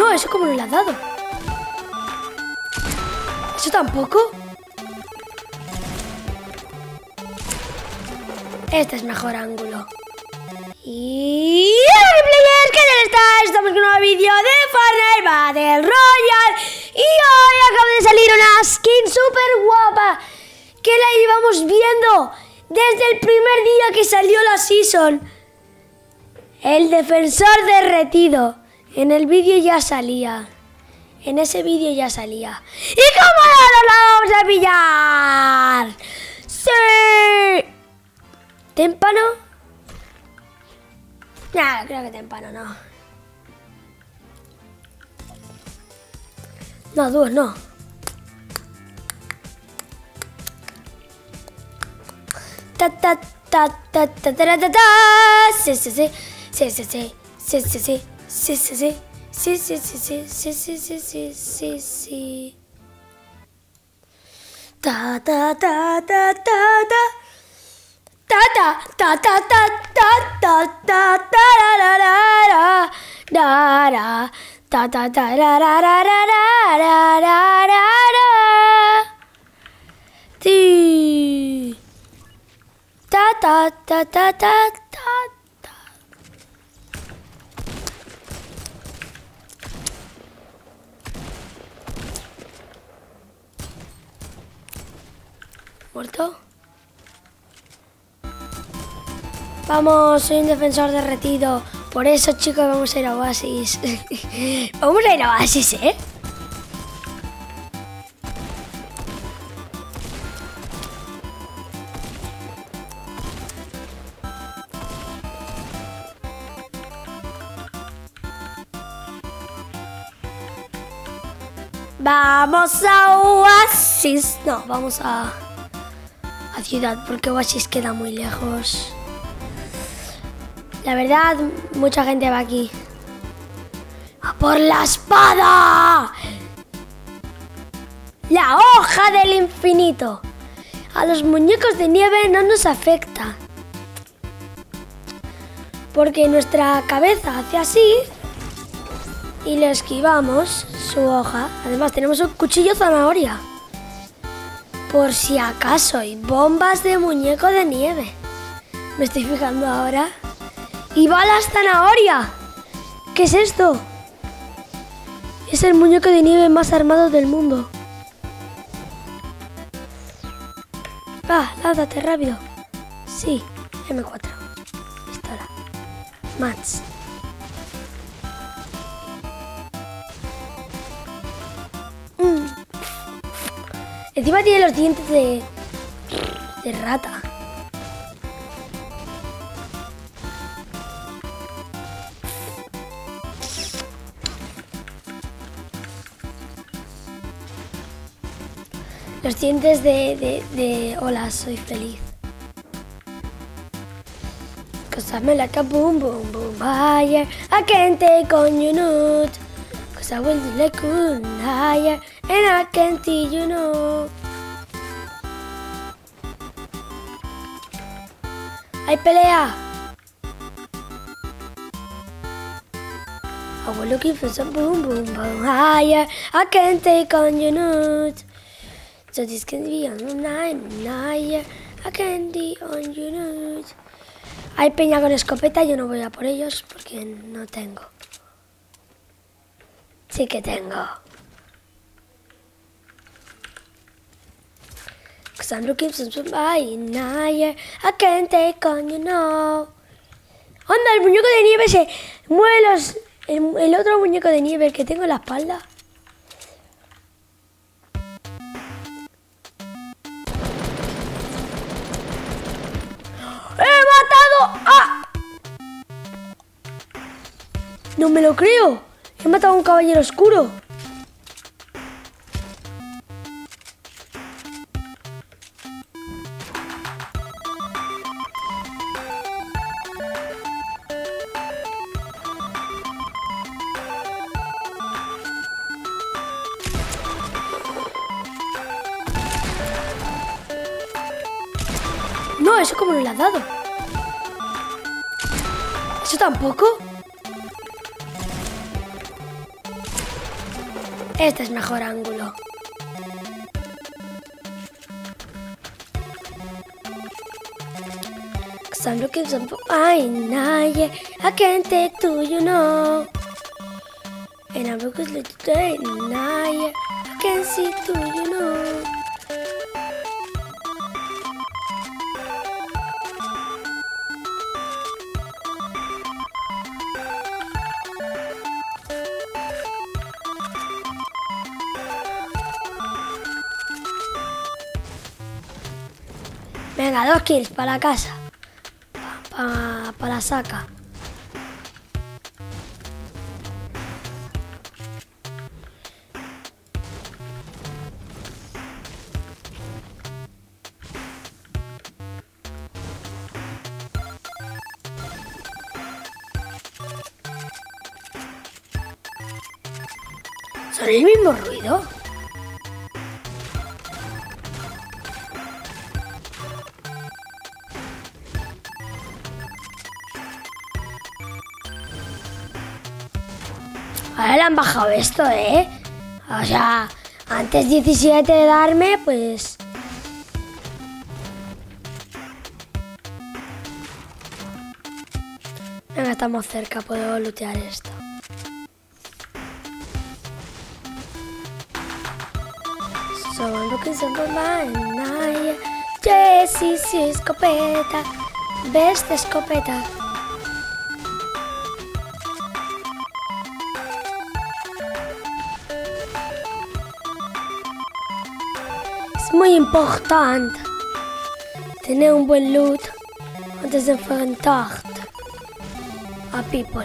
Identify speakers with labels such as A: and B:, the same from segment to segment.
A: No, eso como no lo has dado. Eso tampoco. Este es mejor ángulo. Y... ¡Hola, players! ¿Qué tal estáis? Estamos con un nuevo vídeo de Fortnite Battle Royale. Y hoy acaba de salir una skin súper guapa que la llevamos viendo desde el primer día que salió la season. El defensor derretido. En el vídeo ya salía. En ese vídeo ya salía. ¿Y cómo no la vamos a pillar? ¡Sí! ¿Témpano? Nah, creo que témpano no. No, dúos no. Ta ta ta ta ta ta ta ta. Sí, sí, sí. Sí, sí, sí. Sí, sí, sí. Sí, sí, sí. Sí, sí, sí, sí, sí, sí, sí, sí, sí, sí. Ta ta ta ta ta ta. Ta ta ta ta ta ta ta ta ta ra ra ra ra ta ta ta ra ra ra ra ra ra. Sí. Ta ta ta ta ta ta. ¿Muerto? Vamos, soy un defensor derretido. Por eso, chicos, vamos a ir a Oasis. Vamos a ir a Oasis, ¿eh? Vamos a Oasis. No, vamos a Ciudad, porque Oasis queda muy lejos. La verdad, mucha gente va aquí. ¡A por la espada! La hoja del infinito. A los muñecos de nieve no nos afecta, porque nuestra cabeza hace así y le esquivamos su hoja. Además tenemos un cuchillo zanahoria, por si acaso, y bombas de muñeco de nieve. Me estoy fijando ahora. ¡Y balas zanahoria! ¿Qué es esto? Es el muñeco de nieve más armado del mundo. Va, lánzate rápido. Sí, M4. Pistola. Mats. Encima tiene los dientes de rata. Los dientes de hola, soy feliz. Cause I smell like a boom boom boom higher. I can't take on you not. Cause I will do like a higher. And I can't see you know. ¡Hay pelea! I was looking for some boom boom boom higher. I can't take on you not. So this can be on a nine higher. I can't be on you not. Hay peña con escopeta, yo no voy a por ellos porque no tengo. Sí que tengo. Cause I'm looking for somebody higher. I can't take on you now. Anda, el muñeco de nieve se mueve el otro muñeco de nieve que tengo en la espalda. ¡He matado! ¡Ah! No me lo creo. He matado a un caballero oscuro. No, eso como no lo has dado. ¿Eso tampoco? Este es mejor ángulo. I'm looking for yeah, I can't take to you know. And I'm looking like today, yeah, I can't see to you know. Venga, 2 kills para la casa. Para la saca. ¿Son el mismo ruido? Ahora le han bajado esto, ¿eh? O sea, antes 17 de darme, pues... Venga, estamos cerca, puedo lootear esto. So I'm looking for mine, Jessie, sí, escopeta. ¿Ves de escopeta? Es muy importante tener un buen loot antes de enfrentarte a people.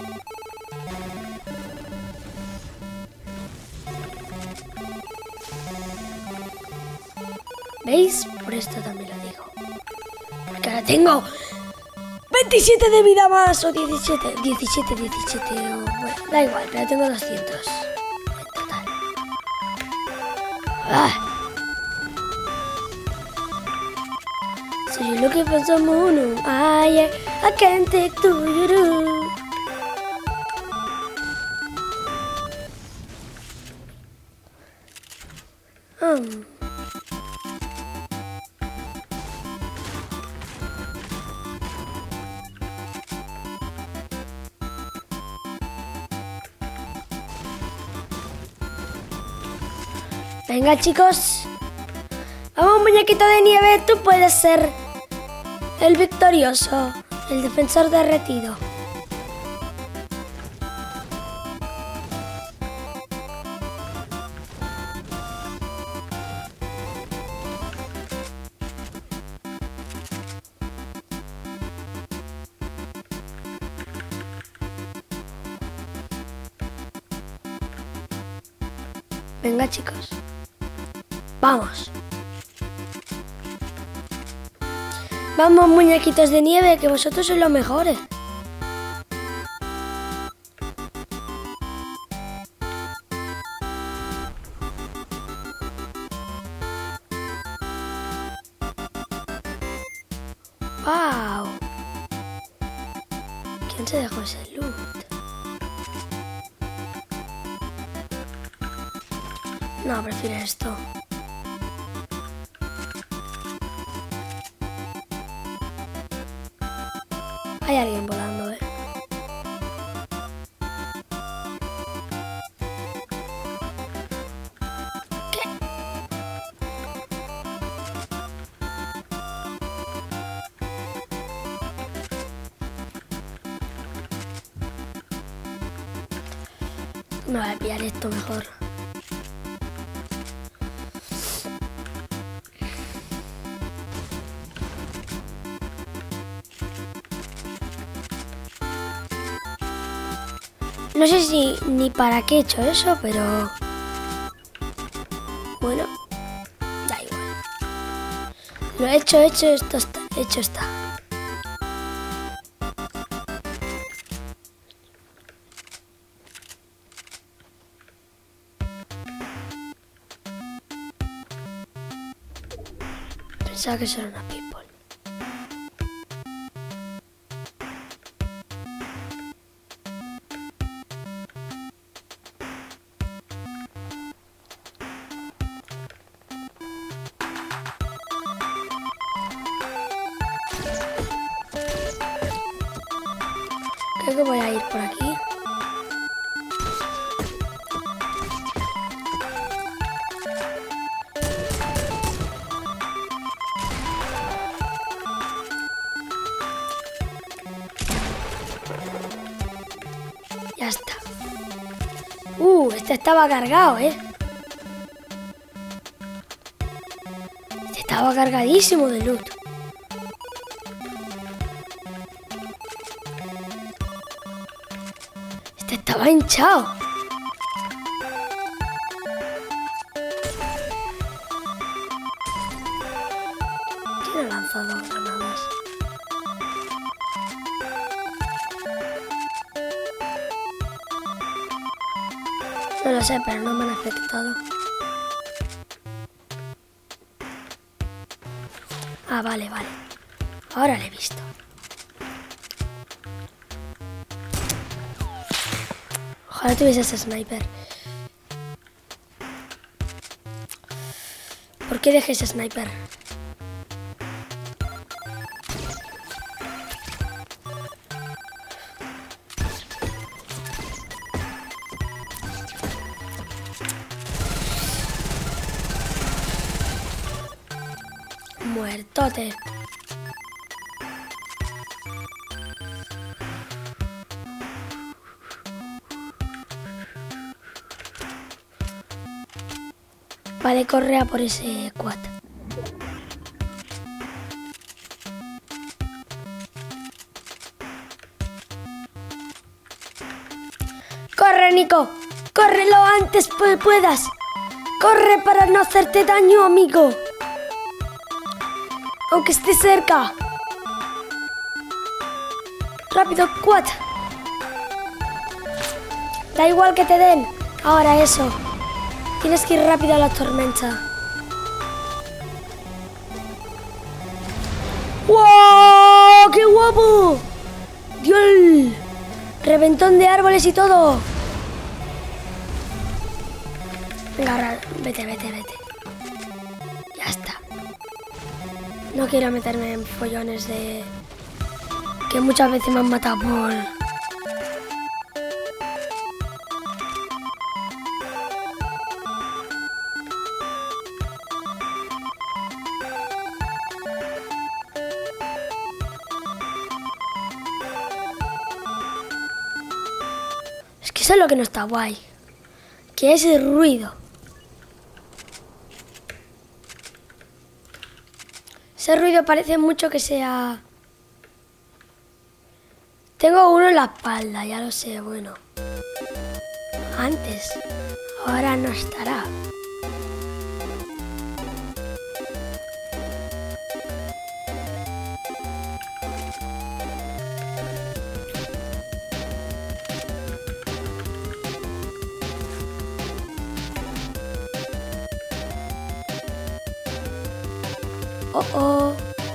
A: ¿Veis? Por esto también lo digo. Porque ahora tengo 27 de vida más o 17 o bueno, da igual, pero tengo 200 en total. So you're looking for someone who yeah, I can't take to you. Venga, chicos. Vamos, muñequito de nieve, tú puedes ser el victorioso, el defensor derretido. Venga, chicos. Vamos. Vamos, muñequitos de nieve, que vosotros sois los mejores. ¡Wow! ¿Quién se dejó ese loot? No, prefiero esto. Hay alguien volando, ¿Qué? Me voy a pillar esto mejor. No sé si ni para qué he hecho eso, pero bueno, da igual. Lo he hecho, esto está, hecho está. Pensaba que eso era una people. Creo que voy a ir por aquí. Ya está. Este estaba cargado, ¿eh? Este estaba cargadísimo de loot. Este estaba hinchado. ¿Quién ha lanzado granadas? No lo sé, pero no me han afectado. Ah, vale, vale. Ahora le he visto. Ojalá tuviese ese sniper. ¿Por qué dejé ese sniper? Muertote. Vale, corre a por ese quad. ¡Corre, Nico! ¡Corre lo antes que puedas! ¡Corre para no hacerte daño, amigo! Aunque esté cerca. ¡Rápido, quad! Da igual que te den. Ahora eso. Tienes que ir rápido a la tormenta. ¡Wow! ¡Qué guapo! ¡Dio el reventón de árboles y todo! Venga, vete, vete, vete. Ya está. No quiero meterme en follones de... que muchas veces me han matado por... Es que eso es lo que no está guay. Que es el ruido. Ese ruido parece mucho que sea... Tengo uno en la espalda, ya lo sé, bueno. Antes. Ahora no estará. Oh, oh.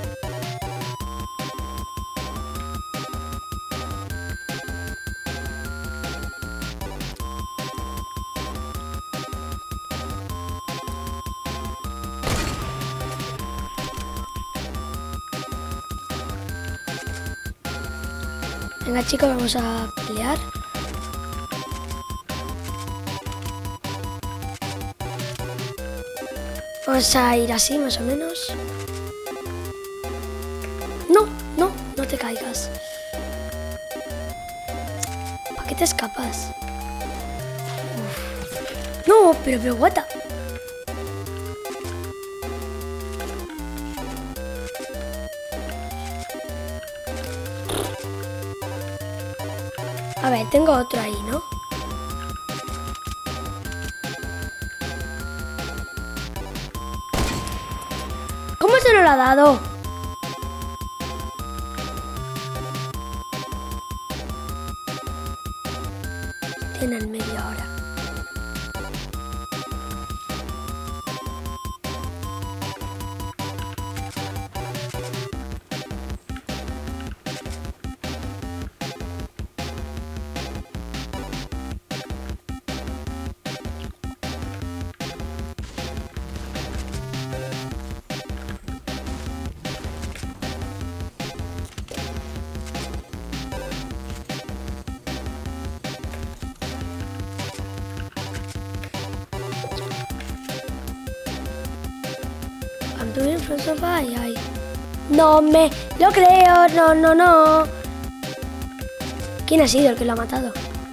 A: Venga, chicos, vamos a pelear. Vamos a ir así, más o menos. No, no, no te caigas. ¿Para qué te escapas? Uf. No, pero, guata. A ver, tengo otro ahí, ¿no? ¿Cómo se nos lo ha dado? Tienen media hora. to in front of ay. No me lo creo, no. ¿Quién ha sido el que lo ha matado?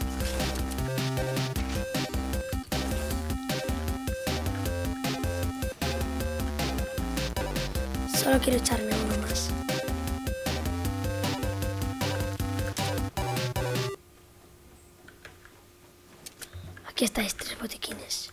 A: Solo quiero echarme uno más. Aquí estáis, 3 botiquines.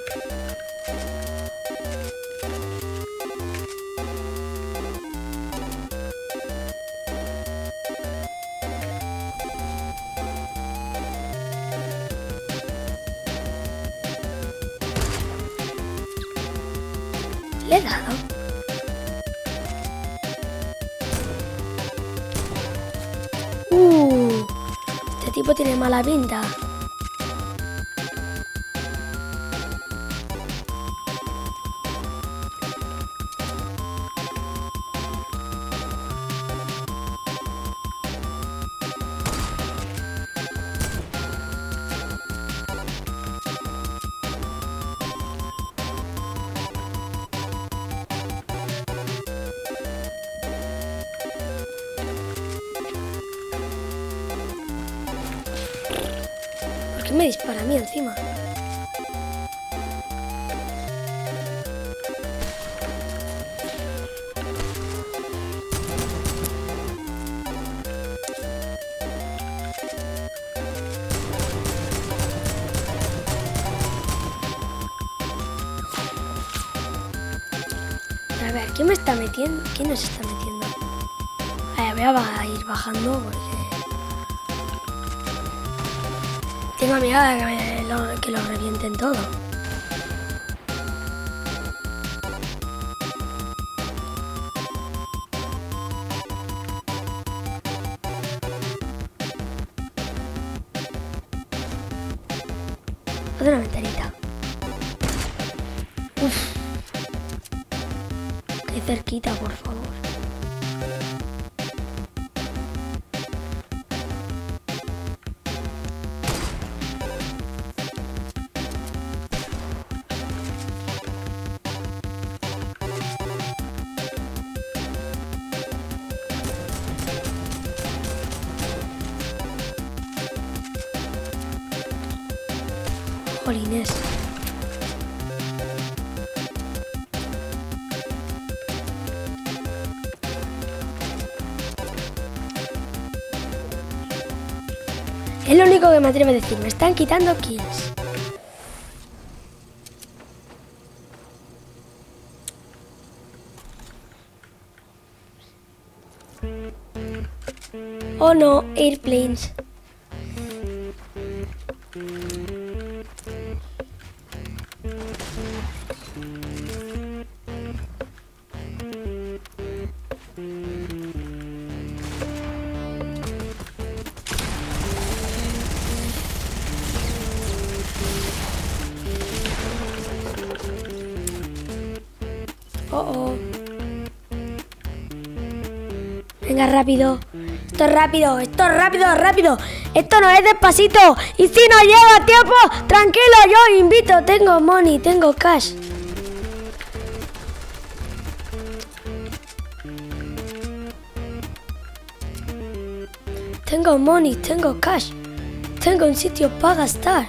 A: Le he dado. Este tipo tiene mala pinta. ¿Por qué me dispara a mí encima? A ver, ¿quién me está metiendo? ¿Quién nos está metiendo? A ver, voy a ir bajando porque... tengo miedo de que lo revienten todo. Otra ventanita. Uf. Qué cerquita, por favor. Jolines. Es lo único que me atrevo a decir. Me están quitando kills. Oh no, airplanes. Oh. Venga, rápido. Esto es rápido, rápido. Esto no es despacito. Y si no lleva tiempo, tranquilo, yo invito. Tengo money, tengo cash. Tengo money, tengo cash. Tengo un sitio para gastar.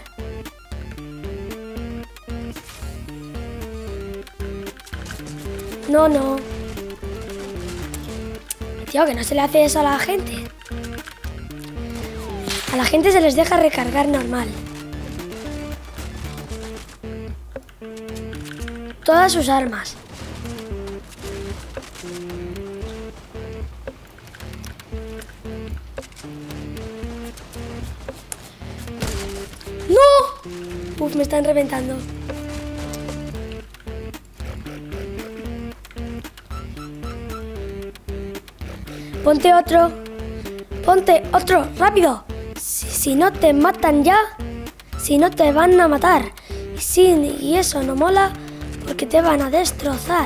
A: No. Tío, que no se le hace eso a la gente. A la gente se les deja recargar normal. Todas sus armas. ¡No! Uf, me están reventando. Ponte otro, rápido. Si no te matan ya, si no te van a matar. Y eso no mola porque te van a destrozar.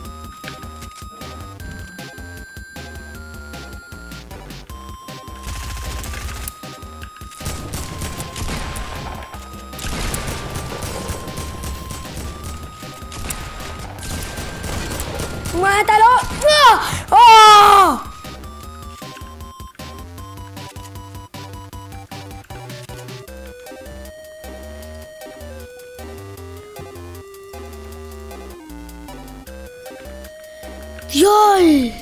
A: ¡Mátalo! ¡Oh! ¡Oh! ¡Dios!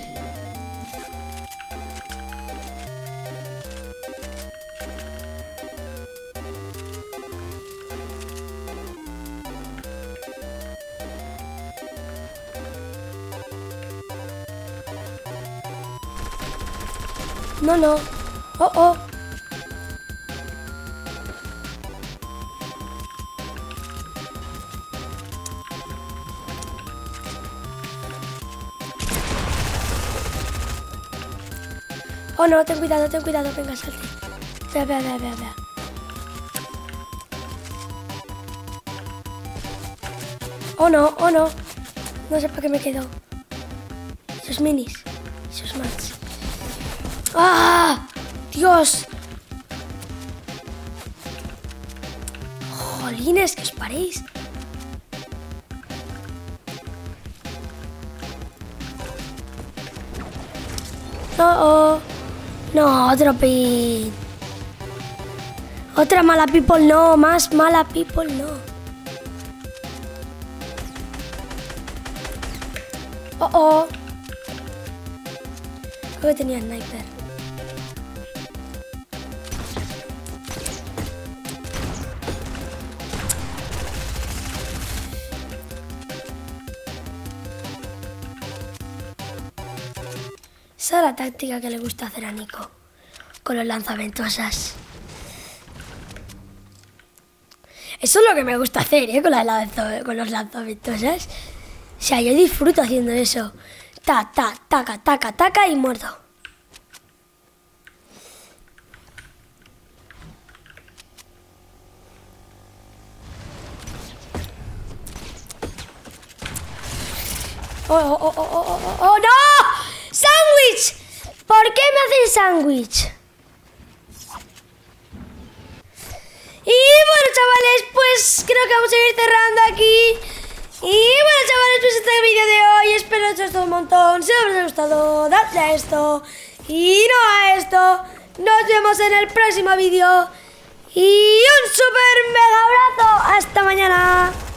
A: No, no. Oh, oh. Oh, no, ten cuidado, venga, salte. Vea, vea, vea, vea, vea. Oh, no, oh, no. No sé para qué me quedo. Esos minis, esos mats. ¡Ah! ¡Dios! ¡Jolines, que os paréis! ¡Oh! No, otro pin. Otra mala people, no. Más mala people, no. Oh. Creo que tenía sniper. Esa es la táctica que le gusta hacer a Nico con los lanzaventosas. Eso es lo que me gusta hacer, con los lanzaventosas. O sea, yo disfruto haciendo eso. Taca y muerto. ¡Oh, no! ¡Sándwich! ¿Por qué me hacen sándwich? Y bueno, chavales, pues creo que vamos a ir cerrando aquí. Y bueno, chavales, pues este vídeo de hoy espero que os haya gustado un montón. Si os ha gustado, dadle a esto y no a esto. Nos vemos en el próximo vídeo. Y un super mega abrazo. Hasta mañana.